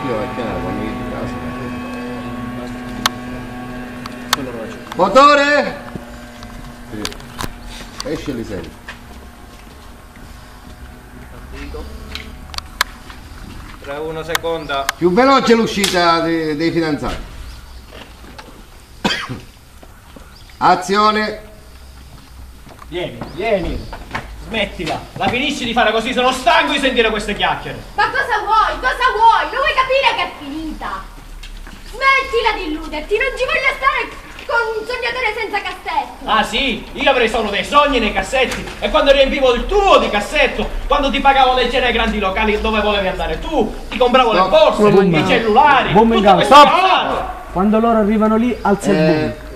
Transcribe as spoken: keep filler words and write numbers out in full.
Io è chiaro, quando io di casa. Motore! Sì. Esci li senti. tre uno seconda. Più veloce l'uscita dei, dei fidanzati. Azione. Vieni, vieni. Smettila. La finisci di fare così, sono stanco di sentire queste chiacchiere. Ma cosa vuoi? Cosa vuoi? Non vuoi capire che è finita? Smettila di illuderti, non ci voglio stare con un sognatore senza cassetto. Ah sì? Io avrei solo dei sogni nei cassetti. E quando riempivo il tuo di cassetto, quando ti pagavo le cene ai grandi locali dove volevi andare tu, ti compravo le borse, i cellulari, tutte queste cose. Quando loro arrivano lì, alza il Eh, buco.